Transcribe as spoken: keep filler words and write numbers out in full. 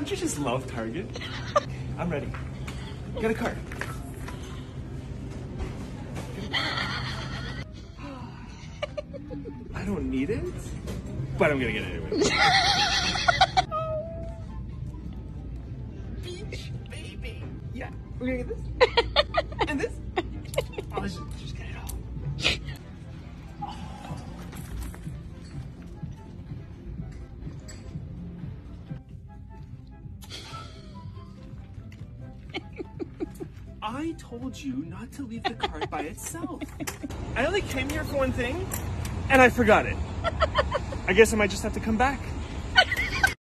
Don't you just love Target? I'm ready. Get a card. I don't need it, but I'm gonna get it anyway. Beach, baby. Yeah, we're gonna get this. And this. Oh, let's just, just get it all. I told you not to leave the card by itself. I only came here for one thing, and I forgot it. I guess I might just have to come back.